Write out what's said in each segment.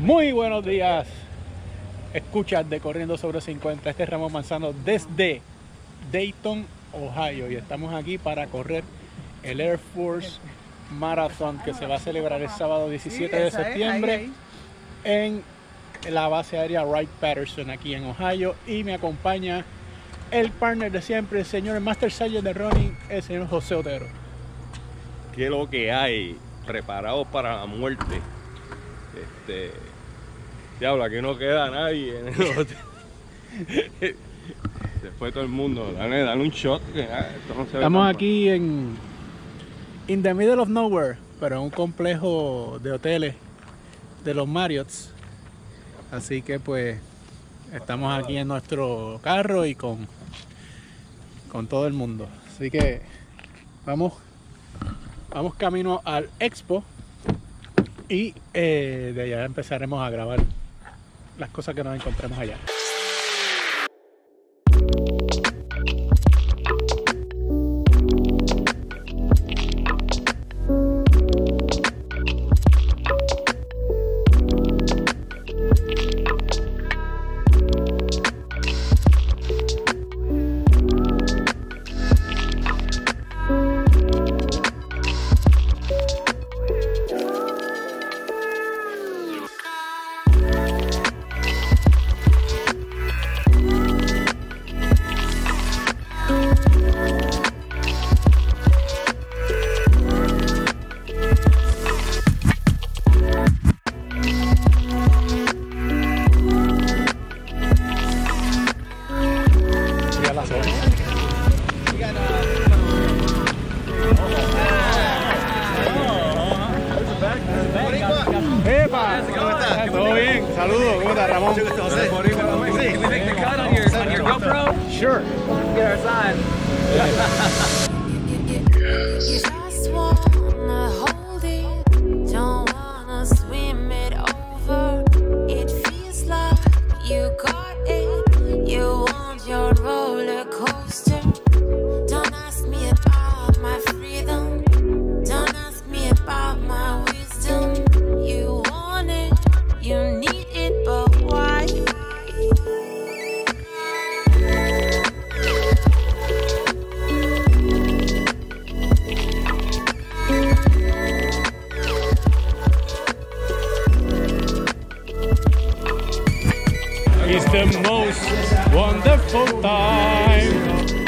Muy buenos días, escuchas de Corriendo sobre 50. Este es Ramón Manzano desde Dayton, Ohio, y estamos aquí para correr el Air Force Marathon que se va a celebrar el sábado 17 de septiembre en la base aérea Wright-Patterson aquí en Ohio, y me acompaña el partner de siempre, el señor Master Sergeant de running, el señor José Otero. ¿Qué es lo que hay? Preparados para la muerte. Diablo, aquí no queda nadie en el hotel. Después todo el mundo, dale un shot. Que, esto no se Estamos aquí in the middle of nowhere, pero en un complejo de hoteles de los Marriotts. Así que pues estamos aquí en nuestro carro y con todo el mundo. Así que vamos camino al Expo y de allá empezaremos a grabar las cosas que nos encontremos allá. Todo bien, saludos, ¿cómo estás, Ramón? Can we make the cut on your GoPro? Sure. Get our sign. You just wanna hold it, don't wanna swim it over. It feels like you got it, you want your roller coaster. Don't ask me about my freedom, don't ask me about my wisdom. You want it, you need it, but why? It's the most wonderful time.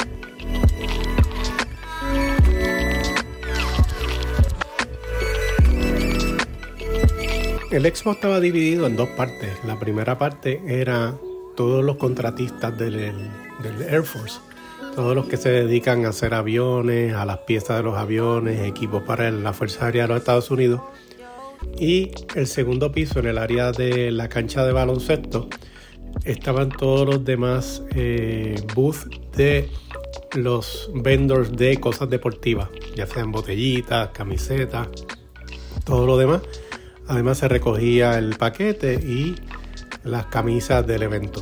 El Expo estaba dividido en dos partes. La primera parte era todos los contratistas del Air Force, todos los que se dedican a hacer aviones, a las piezas de los aviones, equipos para la Fuerza Aérea de los Estados Unidos. Y el segundo piso, en el área de la cancha de baloncesto, estaban todos los demás booths de los vendors de cosas deportivas, ya sean botellitas, camisetas, todo lo demás. Además se recogía el paquete y las camisas del evento.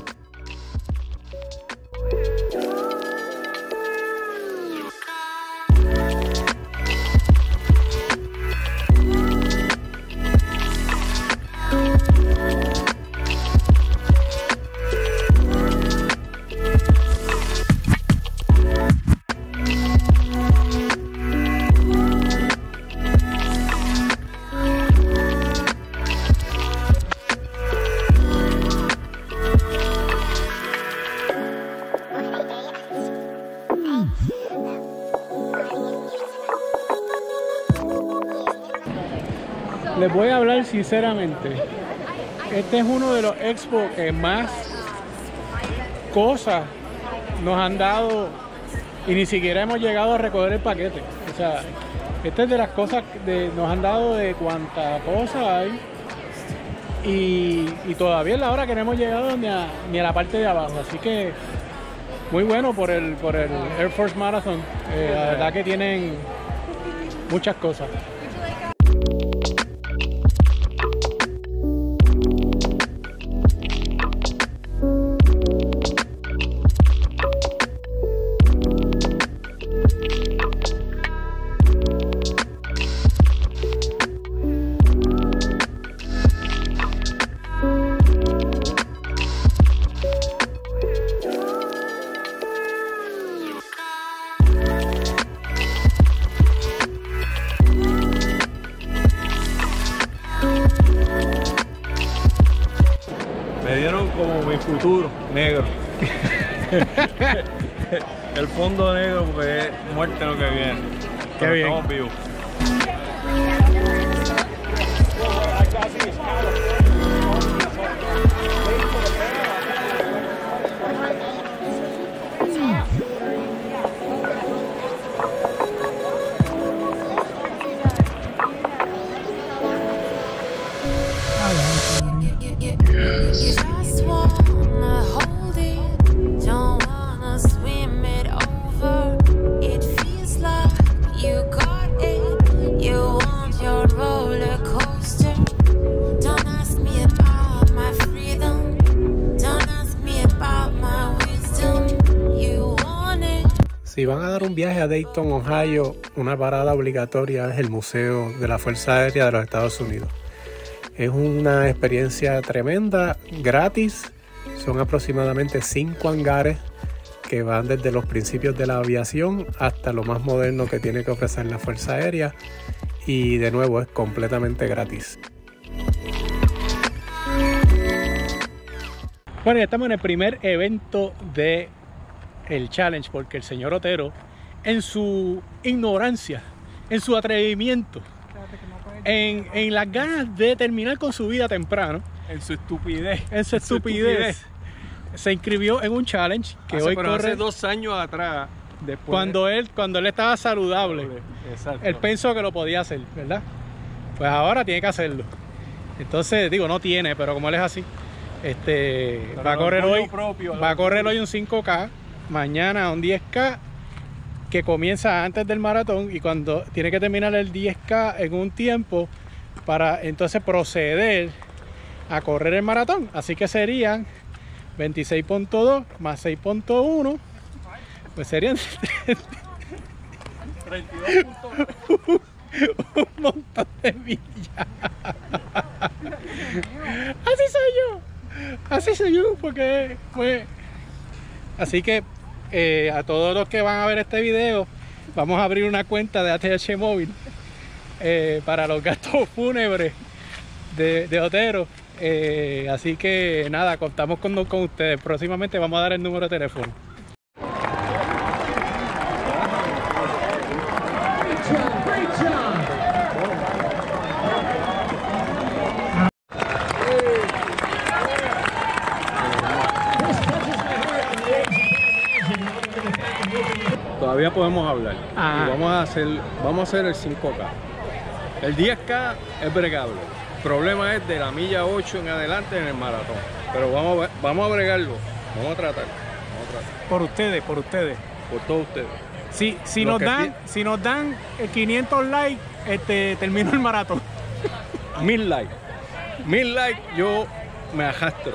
Les voy a hablar sinceramente. Este es uno de los expos que más cosas nos han dado y ni siquiera hemos llegado a recoger el paquete. O sea, esta es de las cosas que nos han dado de cuánta cosa hay, y todavía es la hora que no hemos llegado ni a la parte de abajo. Así que muy bueno por el Air Force Marathon. La verdad que tienen muchas cosas. futuro negro. El fondo negro porque es muerte lo que viene. Qué Pero bien. estamos vivos. You just wanna hold it, don't wanna swim it over. It feels like you got it. You want your roller coaster. Don't ask me about my freedom. Don't ask me about my wisdom. You want it. Si van a dar un viaje a Dayton, Ohio, una parada obligatoria es el Museo de la Fuerza Aérea de los Estados Unidos. Es una experiencia tremenda, gratis. Son aproximadamente 5 hangares que van desde los principios de la aviación hasta lo más moderno que tiene que ofrecer la Fuerza Aérea. Y de nuevo es completamente gratis. Bueno, ya estamos en el primer evento de el challenge porque el señor Otero, en su ignorancia, en su atrevimiento, en las ganas de terminar con su vida temprano, En su estupidez. se inscribió en un challenge que hoy pero corre hace 2 años atrás. Después cuando él estaba saludable. Exacto. Él pensó que lo podía hacer, ¿verdad? Pues ahora tiene que hacerlo. Entonces, digo, no tiene, pero como él es así, va a correr hoy, va a correr hoy un 5K, mañana un 10K, que comienza antes del maratón y cuando tiene que terminar el 10K en un tiempo para entonces proceder a correr el maratón. Así que serían 26.2 más 6.1, pues serían 32 un montón de millas. Así soy yo, porque fue. Así que a todos los que van a ver este video, vamos a abrir una cuenta de ATH Móvil para los gastos fúnebres de Otero. Así que nada, contamos con ustedes. Próximamente vamos a dar el número de teléfono. Todavía podemos hablar. Ajá. Y vamos a hacer el 5K. El 10K es bregable. El problema es de la milla 8 en adelante en el maratón. Pero vamos a bregarlo. Vamos a tratar. Por ustedes. Por todos ustedes. Si Lo nos que dan 500 likes, termino el maratón. 1000 likes. 1000 likes, yo me arrastro.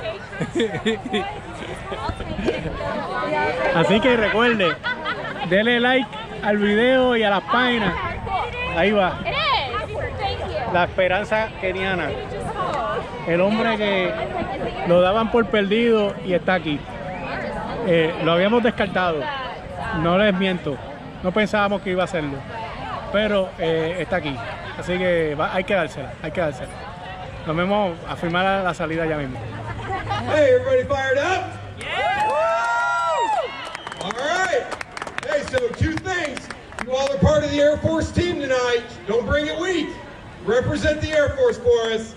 Así que recuerde, dele like al video y a las páginas. Ahí va. La esperanza keniana. El hombre que lo daban por perdido y está aquí. Lo habíamos descartado. No les miento. No pensábamos que iba a hacerlo. Pero está aquí. Así que hay que dársela. Nos vemos a firmar la salida ya mismo. Hey, everybody fired up? Yeah! All right. Hey, so 2 things. You all are part of the Air Force team tonight. Don't bring it weak. Represent the Air Force for us.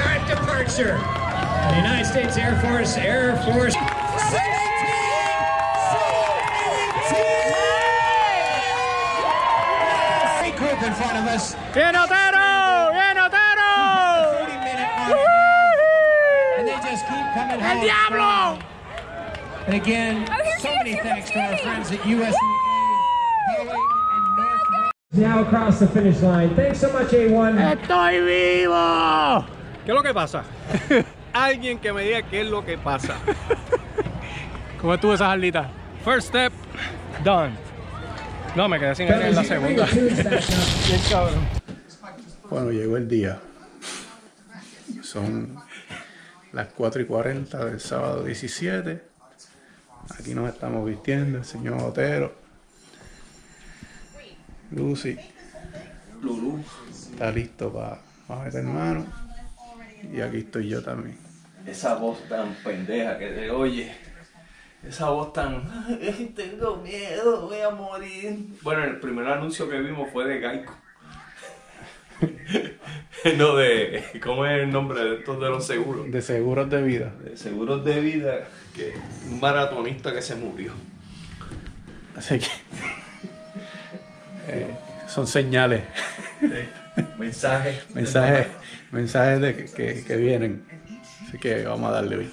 The United States Air Force 16 group in front of us. ¡Bien, Otero! ¡Bien, Otero! 30-minute mark now, and they just keep coming home. ¡El diablo! And again, so many thanks to our friends at USAA, Boeing, and Northrop. Now across the finish line. Thanks so much, A1. ¡Estoy vivo! ¿Qué es lo que pasa? Alguien que me diga qué es lo que pasa. ¿Cómo estuvo esa jarlita? First step, done. No, me quedé sin aire en la segunda. Bien cabrón. Bueno, llegó el día. Son las 4:40 del sábado 17. Aquí nos estamos vistiendo, el señor Otero. Lucy. Lulú. Está listo para meter mano. Y aquí estoy yo también. Esa voz tan pendeja que te oye. Esa voz tan... Tengo miedo, voy a morir. Bueno, el primer anuncio que vimos fue de Geico. No, de... ¿Cómo es el nombre de estos de los seguros? De seguros de vida. De seguros de vida, que un maratonista que se murió. Así que... son señales. Mensajes. Mensajes de que vienen. Así que vamos a darle hoy.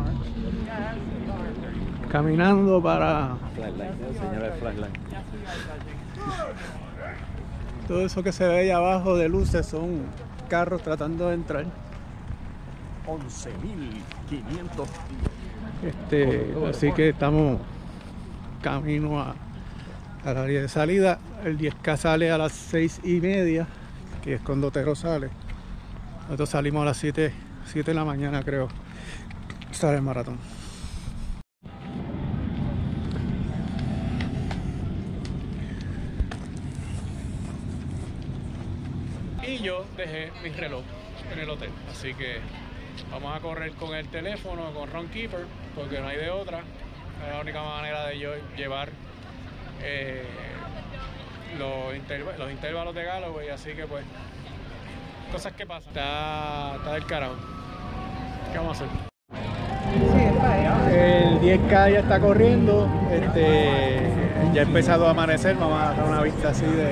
Caminando para... Todo eso que se ve ahí abajo de luces son carros tratando de entrar. 11.500. Así que estamos camino al área de salida. El 10K sale a las 6:30, que es cuando Otero sale. Nosotros salimos a las 7 de la mañana, creo. Sale el maratón. Y yo dejé mi reloj en el hotel, así que vamos a correr con el teléfono, con Runkeeper, porque no hay de otra. Es la única manera de yo llevar los intervalos de Galloway, así que pues cosas que pasan. Está del carajo. ¿Qué vamos a hacer? El 10K ya está corriendo, ya ha empezado a amanecer. Vamos a dar una vista así de...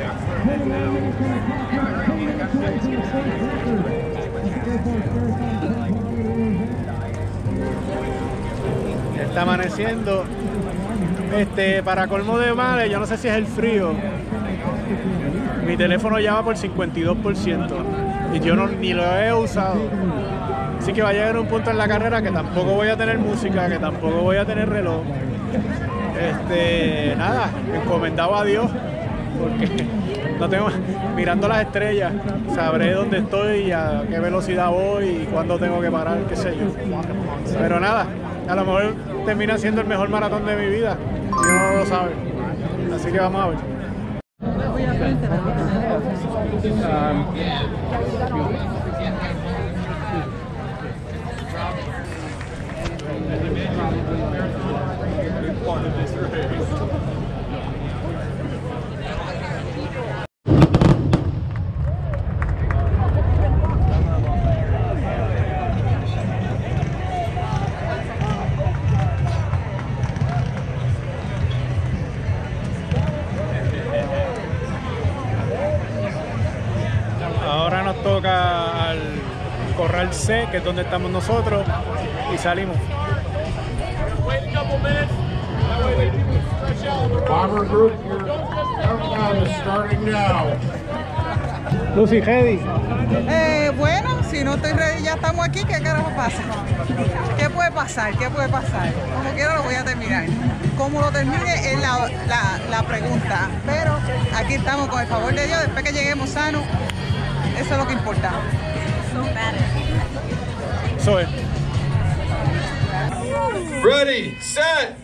Está amaneciendo. Para colmo de males, yo no sé si es el frío. Mi teléfono ya va por 52% y yo ni lo he usado. Así que va a llegar un punto en la carrera que tampoco voy a tener música, que tampoco voy a tener reloj. Nada, encomendado a Dios, porque no tengo, mirando las estrellas, sabré dónde estoy, a qué velocidad voy y cuándo tengo que parar, qué sé yo. Pero nada, a lo mejor termina siendo el mejor maratón de mi vida y uno no lo sabe. Así que vamos a ver. Ahora nos toca al Corral C, que es donde estamos nosotros, y salimos. Bomber Group, your countdown is starting now. Lucy, ready. Bueno, si no estoy ready, ya estamos aquí. ¿Qué carajo pasa? ¿Qué puede pasar? ¿Qué puede pasar? Como quiera lo voy a terminar. Cómo lo termine es la pregunta. Pero aquí estamos con el favor de Dios. Después que lleguemos sanos, eso es lo que importa. Eso es. Ready, set.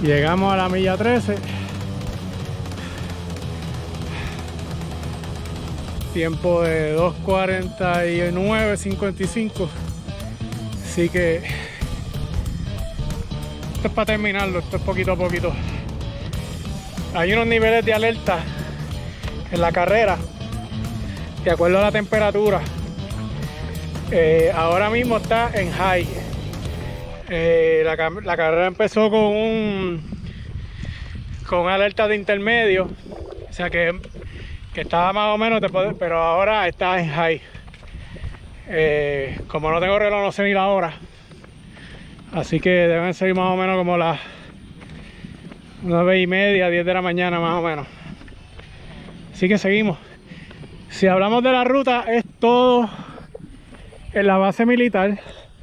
Llegamos a la milla 13. Tiempo de 2:49:55. Así que esto es para terminarlo, esto es poquito a poquito. Hay unos niveles de alerta en la carrera de acuerdo a la temperatura. Ahora mismo está en high. La carrera empezó con alerta de intermedio, o sea que estaba más o menos, pero ahora está en high. Como no tengo reloj, no sé ni la hora, así que deben ser más o menos como las 9:30, 10 de la mañana más o menos. Así que seguimos. Si hablamos de la ruta, es todo en la base militar.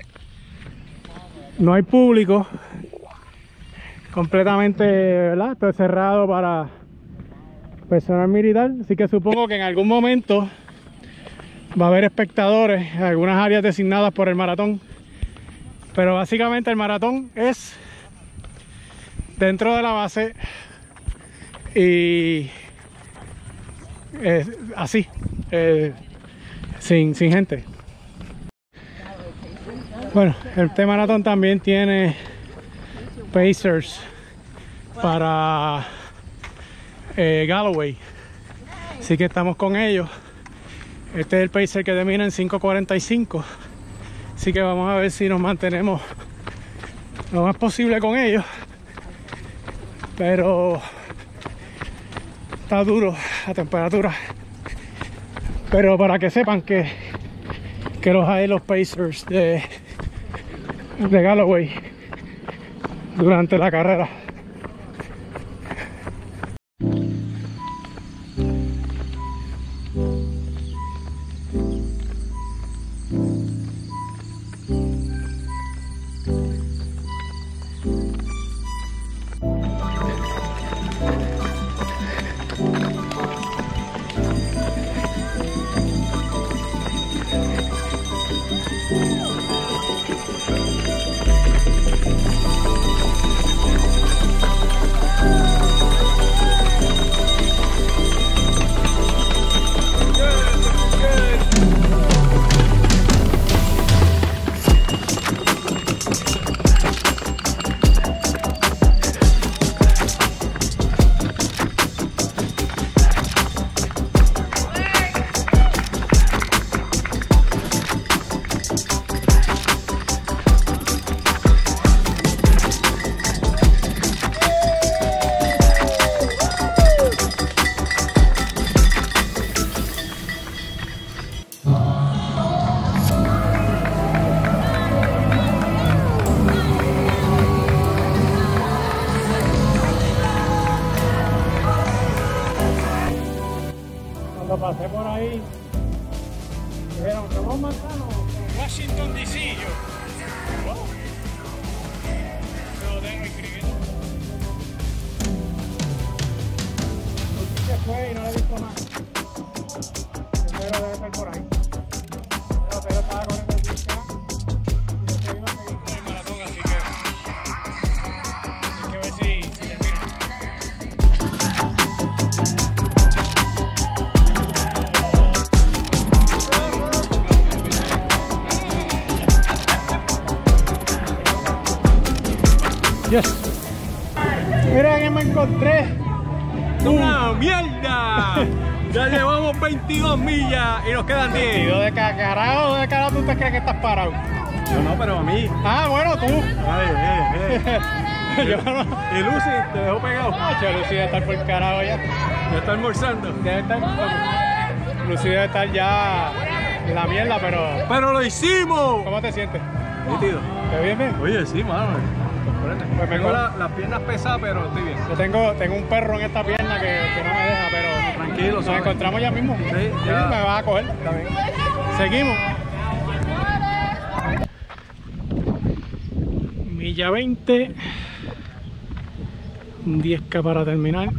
No hay público, completamente, ¿verdad? Esto es cerrado para personal militar, así que supongo que en algún momento va a haber espectadores en algunas áreas designadas por el maratón, pero básicamente el maratón es dentro de la base y así, sin gente. Bueno, este maratón también tiene pacers para Galloway, así que estamos con ellos. Este es el pacer que termina en 5:45, así que vamos a ver si nos mantenemos lo más posible con ellos, pero está duro la temperatura. Pero para que sepan que los hay, los pacers de Galloway durante la carrera. Cuando pasé por ahí, dijeron, Ramón Manzano, Washington DC. Yo, wow. Lo tengo escribiendo. Se fue y no lo he visto más. Pero debe estar por ahí. Pero estaba corriendo el 10K y yo seguí a seguir con el maratón, así que hay que ver si termina. Yes. Mira que me encontré. ¡Una mierda! Ya llevamos 22 millas y nos quedan 10. ¿De carajo? ¿De carajo tú te crees que estás parado? Yo no, pero a mí. Ah, bueno, tú. Yo no. Y Lucy te dejó pegado. Lucy debe estar por el carajo ya. Ya está almorzando. Debe estar. Lucy debe estar ya en la mierda, pero. ¡Pero lo hicimos! ¿Cómo te sientes? Nítido. ¿Te bien bien? Oye, sí, mano. Pues tengo las piernas pesadas, pero estoy bien. Yo tengo un perro en esta pierna que no me deja, pero tranquilo, nos ¿sabes? encontramos ya mismo. Sí, ya. Me vas a coger. Está bien. Seguimos. Milla 20. Un 10K para terminar.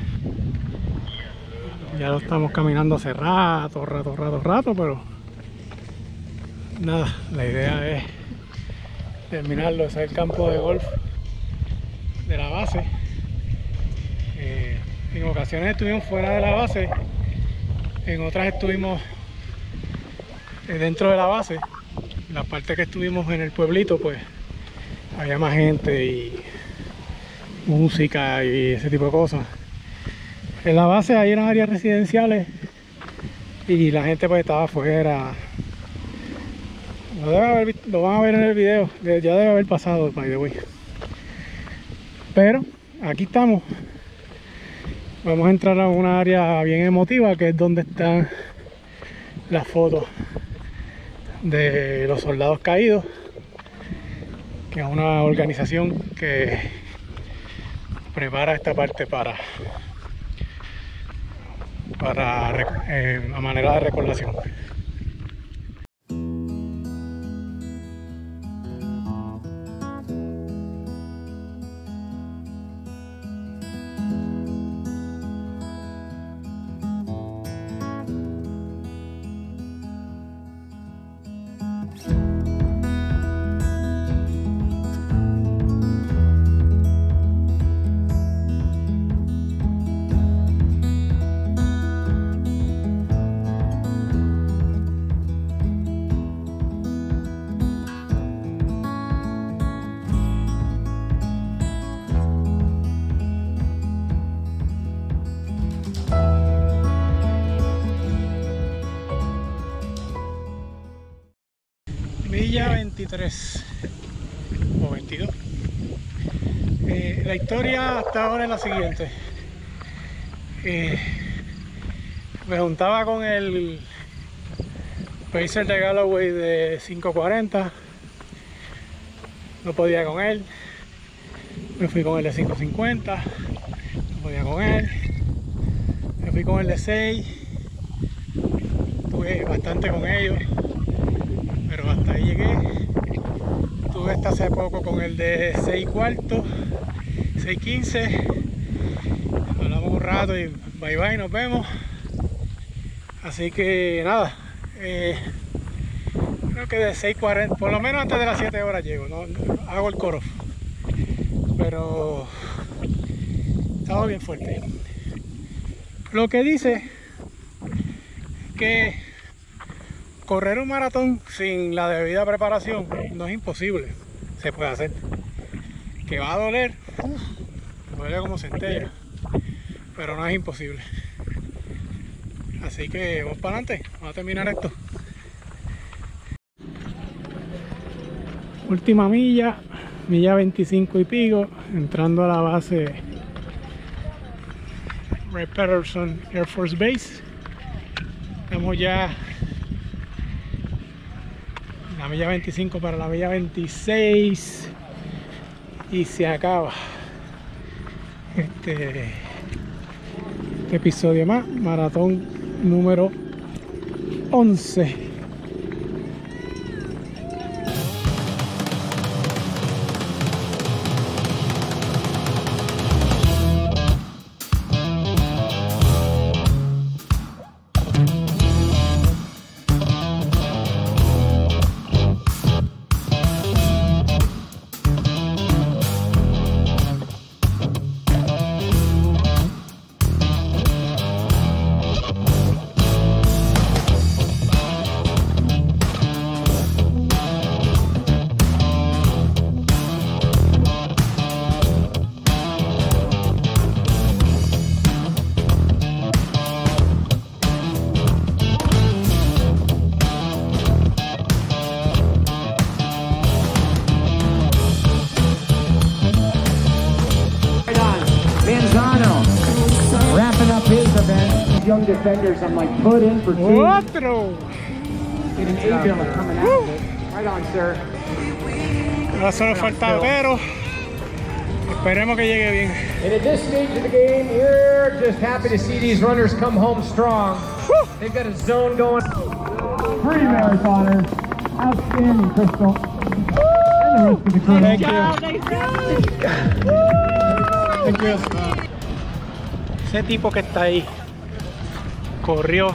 Ya lo estamos caminando hace rato, pero nada, la idea es terminarlo. Ese es el campo de golf de la base. En ocasiones estuvimos fuera de la base, en otras estuvimos dentro de la base. En la parte que estuvimos en el pueblito, pues había más gente y música y ese tipo de cosas. En la base hay unas áreas residenciales y la gente pues estaba afuera. Lo van a ver en el video, ya debe haber pasado, by the way. Pero aquí estamos. Vamos a entrar a una área bien emotiva, que es donde están las fotos de los soldados caídos, que es una organización que prepara esta parte para a manera de recordación. Milla 23 o 22. La historia hasta ahora es la siguiente. Me juntaba con el pacer de Galloway de 540, no podía con él. Me fui con el de 550, no podía con él. Me fui con el de 6, tuve bastante con ellos, pero hasta ahí llegué. Tuve hasta hace poco con el de 6 cuartos, 615. Hablamos un rato y bye bye, nos vemos. Así que nada, creo que de 6:40, por lo menos antes de las 7 horas llego, no hago el cut-off. Pero estaba bien fuerte. Lo que dice que correr un maratón sin la debida preparación no es imposible, se puede hacer. Que va a doler, duele como centella, pero no es imposible. Así que vamos para adelante, vamos a terminar esto. Última milla, milla 25 y pico, entrando a la base Wright-Patterson Air Force Base. Estamos ya en la milla 25 para la milla 26 y se acaba este episodio más, maratón número 11. Wrapping up his event. Young defenders, I'm like, put in for two. Otro. Getting A-Bill coming out of it. Right on, sir. Ahora solo falta pero esperemos que llegue bien. And at this stage of the game, we're just happy to see these runners come home strong. They've got a zone going. Three marathoners. Outstanding, Crystal. And the rest of the crew. Thank you. Ese tipo que está ahí corrió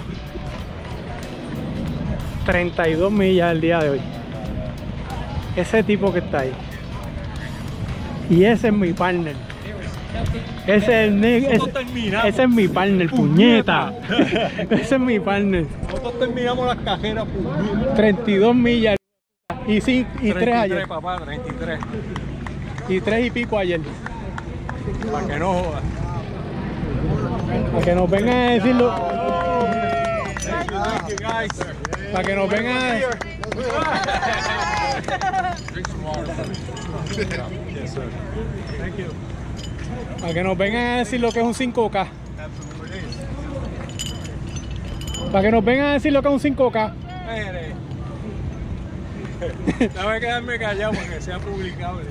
32 millas el día de hoy. Ese tipo que está ahí Y ese es mi partner. Ese es mi partner, puñeta. Ese es mi partner. Nosotros terminamos las cajeras, 32 millas. Y 3 ayer. Papá, 33. Y 3 y pico ayer. Para que no jodas. Para que nos vengan a decirlo. Para que nos vengan a decir. Para que nos vengan a decir lo que es un 5K. Para que nos vengan a decir lo que es un 5K. Dame quedarme callado para que sea publicable.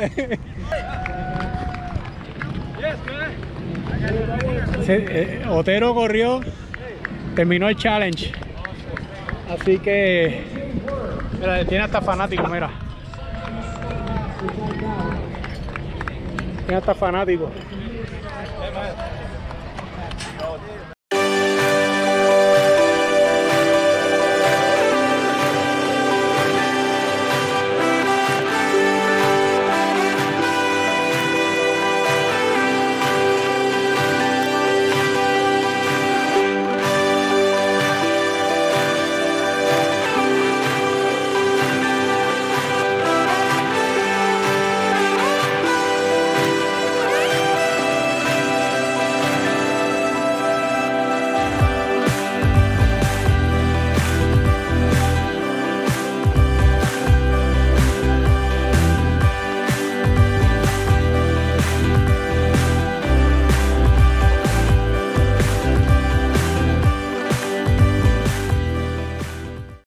Otero corrió, terminó el challenge. Así que mira, tiene hasta fanático, mira. Tiene hasta fanático.